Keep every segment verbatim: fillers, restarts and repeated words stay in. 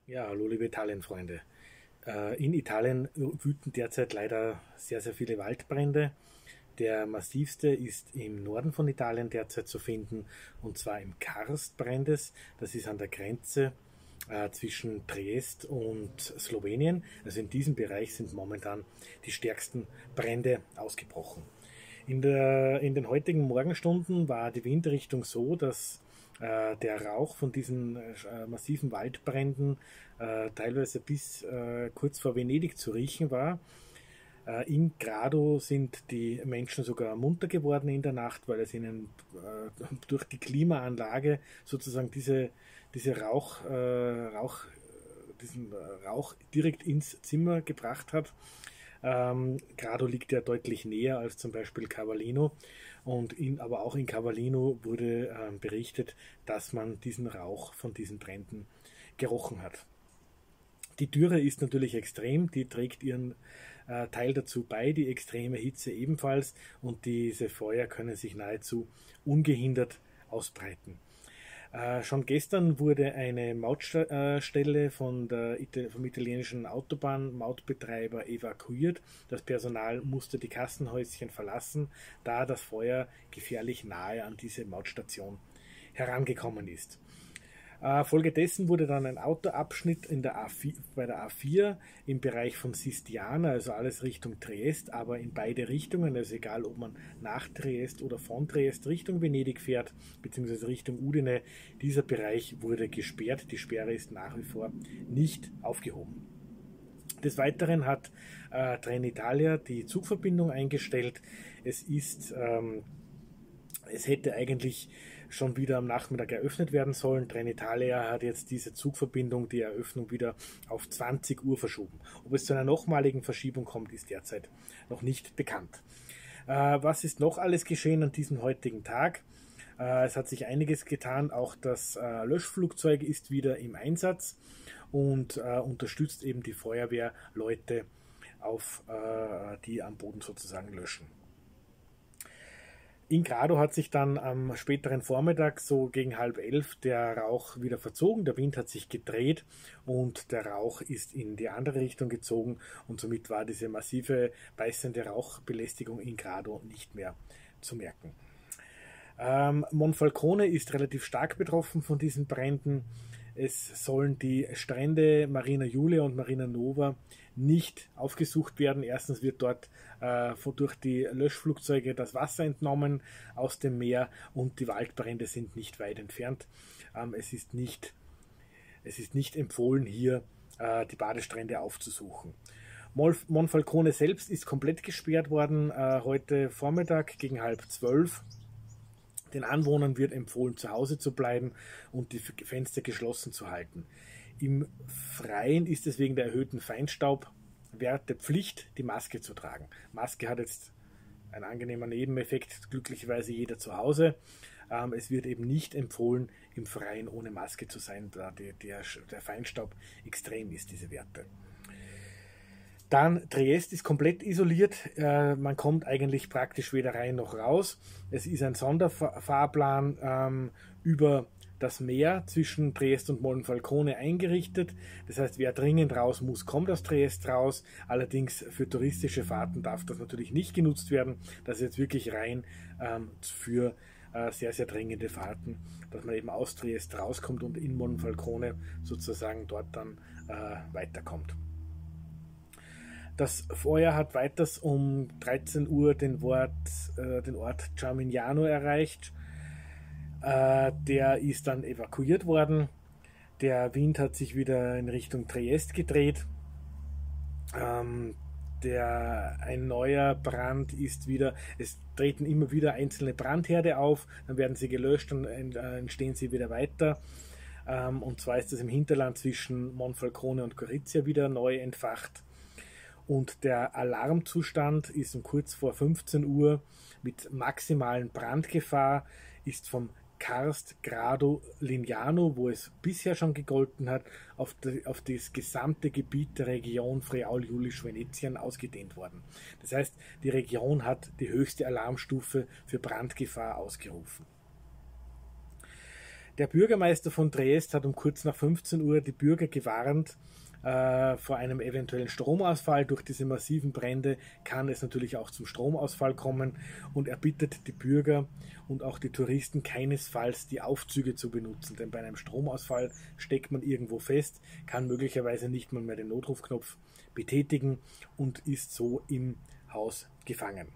Ja, hallo liebe Italienfreunde. Äh, In Italien wüten derzeit leider sehr, sehr viele Waldbrände. Der massivste ist im Norden von Italien derzeit zu finden, und zwar im Karst brennt es. Das ist an der Grenze äh, zwischen Triest und Slowenien. Also in diesem Bereich sind momentan die stärksten Brände ausgebrochen. In, der, in den heutigen Morgenstunden war die Windrichtung so, dass äh, der Rauch von diesen äh, massiven Waldbränden äh, teilweise bis äh, kurz vor Venedig zu riechen war. Äh, in Grado sind die Menschen sogar munter geworden in der Nacht, weil es ihnen äh, durch die Klimaanlage sozusagen diese, diese Rauch, äh, Rauch, diesen Rauch direkt ins Zimmer gebracht hat. Ähm, Grado liegt ja deutlich näher als zum Beispiel Cavallino, und in, aber auch in Cavallino wurde ähm, berichtet, dass man diesen Rauch von diesen Bränden gerochen hat. Die Dürre ist natürlich extrem, die trägt ihren äh, Teil dazu bei, die extreme Hitze ebenfalls, und diese Feuer können sich nahezu ungehindert ausbreiten. Äh, schon gestern wurde eine Mautstelle von der, vom italienischen Autobahnmautbetreiber evakuiert. Das Personal musste die Kassenhäuschen verlassen, da das Feuer gefährlich nahe an diese Mautstation herangekommen ist. Äh, folgedessen wurde dann ein Autoabschnitt in der A vier, bei der A vier im Bereich von Sistiana, also alles Richtung Triest, aber in beide Richtungen, also egal ob man nach Triest oder von Triest Richtung Venedig fährt, beziehungsweise Richtung Udine, dieser Bereich wurde gesperrt. Die Sperre ist nach wie vor nicht aufgehoben. Des Weiteren hat äh, Trenitalia die Zugverbindung eingestellt. Es ist ähm, es hätte eigentlich schon wieder am Nachmittag eröffnet werden sollen. Trenitalia hat jetzt diese Zugverbindung, die Eröffnung, wieder auf zwanzig Uhr verschoben. Ob es zu einer nochmaligen Verschiebung kommt, ist derzeit noch nicht bekannt. Äh, was ist noch alles geschehen an diesem heutigen Tag? Äh, es hat sich einiges getan. Auch das äh, Löschflugzeug ist wieder im Einsatz und äh, unterstützt eben die Feuerwehrleute, auf, äh, die am Boden sozusagen löschen. In Grado hat sich dann am späteren Vormittag, so gegen halb elf, der Rauch wieder verzogen, der Wind hat sich gedreht und der Rauch ist in die andere Richtung gezogen, und somit war diese massive beißende Rauchbelästigung in Grado nicht mehr zu merken. Ähm, Monfalcone ist relativ stark betroffen von diesen Bränden. Es sollen die Strände Marina Julia und Marina Nova nicht aufgesucht werden. Erstens wird dort äh, durch die Löschflugzeuge das Wasser entnommen aus dem Meer, und die Waldbrände sind nicht weit entfernt. Ähm, es ist nicht, es ist nicht empfohlen, hier äh, die Badestrände aufzusuchen. Monfalcone selbst ist komplett gesperrt worden äh, heute Vormittag gegen halb zwölf. Den Anwohnern wird empfohlen, zu Hause zu bleiben und die Fenster geschlossen zu halten. Im Freien ist es wegen der erhöhten Feinstaubwerte Pflicht, die Maske zu tragen. Maske hat jetzt einen angenehmen Nebeneffekt, glücklicherweise jeder zu Hause. Ähm, es wird eben nicht empfohlen, im Freien ohne Maske zu sein, da der, der, der Feinstaub extrem ist, diese Werte. Dann Triest ist komplett isoliert, äh, man kommt eigentlich praktisch weder rein noch raus. Es ist ein Sonderfahrplan ähm, über das Meer zwischen Triest und Monfalcone eingerichtet. Das heißt, wer dringend raus muss, kommt aus Triest raus. Allerdings für touristische Fahrten darf das natürlich nicht genutzt werden. Das ist jetzt wirklich rein ähm, für äh, sehr, sehr dringende Fahrten, dass man eben aus Triest rauskommt und in Monfalcone sozusagen dort dann äh, weiterkommt. Das Feuer hat weiters um dreizehn Uhr den, Wort, äh, den Ort Ciamignano erreicht. Äh, der ist dann evakuiert worden. Der Wind hat sich wieder in Richtung Triest gedreht. Ähm, der, ein neuer Brand ist wieder, es treten immer wieder einzelne Brandherde auf, dann werden sie gelöscht und äh, entstehen sie wieder weiter. Ähm, und zwar ist es im Hinterland zwischen Monfalcone und Gorizia wieder neu entfacht. Und der Alarmzustand ist um kurz vor fünfzehn Uhr mit maximalen Brandgefahr, ist vom Karst Grado Lignano, wo es bisher schon gegolten hat, auf, die, auf das gesamte Gebiet der Region Friaul-Julisch-Venetien ausgedehnt worden. Das heißt, die Region hat die höchste Alarmstufe für Brandgefahr ausgerufen. Der Bürgermeister von Triest hat um kurz nach fünfzehn Uhr die Bürger gewarnt, äh, vor einem eventuellen Stromausfall. Durch diese massiven Brände kann es natürlich auch zum Stromausfall kommen, und er bittet die Bürger und auch die Touristen keinesfalls die Aufzüge zu benutzen, denn bei einem Stromausfall steckt man irgendwo fest, kann möglicherweise nicht mal mehr den Notrufknopf betätigen und ist so im Haus gefangen.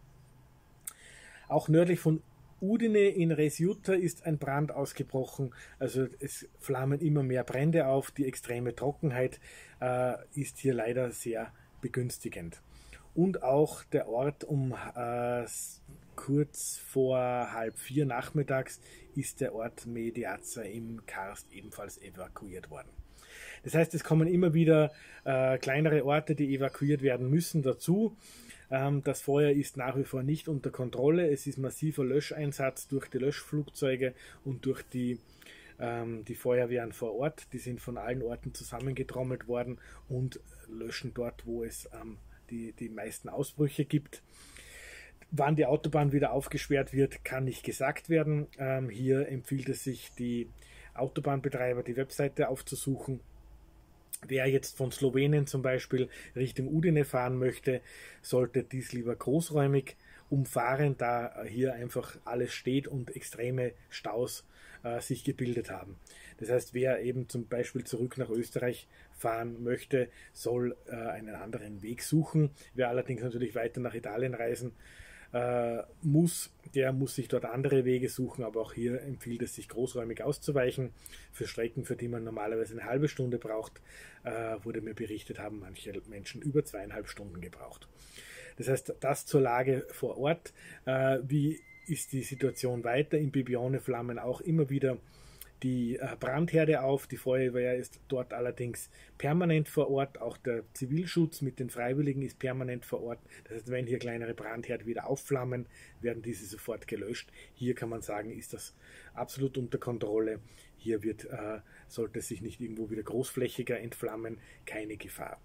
Auch nördlich von Udine in Resjuta ist ein Brand ausgebrochen, also es flammen immer mehr Brände auf. Die extreme Trockenheit äh, ist hier leider sehr begünstigend. Und auch der Ort um äh, kurz vor halb vier nachmittags ist der Ort Mediaza im Karst ebenfalls evakuiert worden. Das heißt, es kommen immer wieder äh, kleinere Orte, die evakuiert werden müssen, dazu. Ähm, das Feuer ist nach wie vor nicht unter Kontrolle. Es ist massiver Löscheinsatz durch die Löschflugzeuge und durch die, ähm, die Feuerwehren vor Ort. Die sind von allen Orten zusammengetrommelt worden und löschen dort, wo es ähm, die, die meisten Ausbrüche gibt. Wann die Autobahn wieder aufgesperrt wird, kann nicht gesagt werden. Ähm, hier empfiehlt es sich, die Autobahnbetreiber die Webseite aufzusuchen. Wer jetzt von Slowenien zum Beispiel Richtung Udine fahren möchte, sollte dies lieber großräumig umfahren, da hier einfach alles steht und extreme Staus äh, sich gebildet haben. Das heißt, wer eben zum Beispiel zurück nach Österreich fahren möchte, soll äh, einen anderen Weg suchen. Wer allerdings natürlich weiter nach Italien reisen äh, muss, der muss sich dort andere Wege suchen, aber auch hier empfiehlt es sich, großräumig auszuweichen. Für Strecken, für die man normalerweise eine halbe Stunde braucht, äh, wurde mir berichtet, haben manche Menschen über zweieinhalb Stunden gebraucht. Das heißt, das zur Lage vor Ort. Äh, wie ist die Situation weiter? In Bibione flammen auch immer wieder die Brandherde auf. Die Feuerwehr ist dort allerdings permanent vor Ort. Auch der Zivilschutz mit den Freiwilligen ist permanent vor Ort. Das heißt, wenn hier kleinere Brandherde wieder aufflammen, werden diese sofort gelöscht. Hier kann man sagen, ist das absolut unter Kontrolle. Hier wird, äh, sollte es sich nicht irgendwo wieder großflächiger entflammen, keine Gefahr.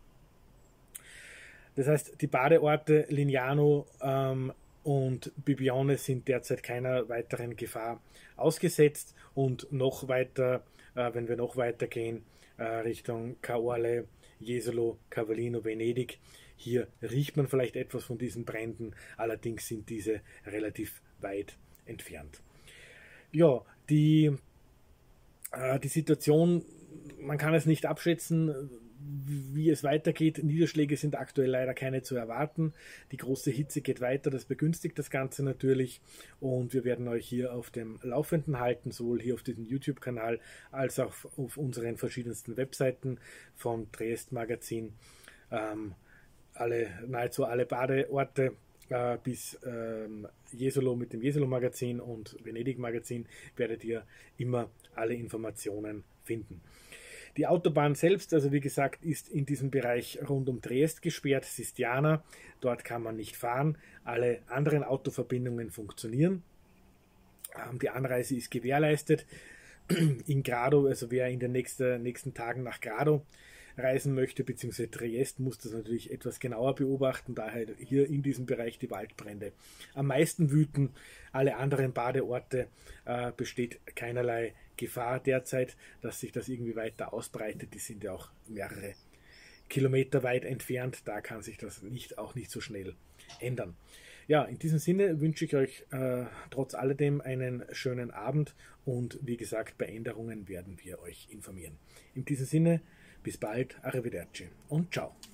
Das heißt, die Badeorte Lignano ähm, und Bibione sind derzeit keiner weiteren Gefahr ausgesetzt, und noch weiter, äh, wenn wir noch weiter gehen, äh, Richtung Caorle, Jesolo, Cavallino, Venedig, hier riecht man vielleicht etwas von diesen Bränden, allerdings sind diese relativ weit entfernt. Ja, die, äh, die Situation, man kann es nicht abschätzen, wie es weitergeht. Niederschläge sind aktuell leider keine zu erwarten. Die große Hitze geht weiter, das begünstigt das Ganze natürlich, und wir werden euch hier auf dem Laufenden halten, sowohl hier auf diesem YouTube-Kanal als auch auf unseren verschiedensten Webseiten von Triest Magazin. Ähm, alle, nahezu alle Badeorte äh, bis ähm, Jesolo mit dem Jesolo Magazin und Venedig Magazin werdet ihr immer alle Informationen finden. Die Autobahn selbst, also wie gesagt, ist in diesem Bereich rund um Triest gesperrt, Sistiana, dort kann man nicht fahren. Alle anderen Autoverbindungen funktionieren. Die Anreise ist gewährleistet. In Grado, also wer in den nächsten, nächsten Tagen nach Grado reisen möchte, beziehungsweise Triest, muss das natürlich etwas genauer beobachten, daher hier in diesem Bereich die Waldbrände am meisten wüten. Alle anderen Badeorte äh, besteht keinerlei Gefahr derzeit, dass sich das irgendwie weiter ausbreitet. Die sind ja auch mehrere Kilometer weit entfernt, da kann sich das nicht, auch nicht so schnell ändern. Ja, in diesem Sinne wünsche ich euch äh, trotz alledem einen schönen Abend, und wie gesagt, bei Änderungen werden wir euch informieren. In diesem Sinne, bis bald, arrivederci und ciao.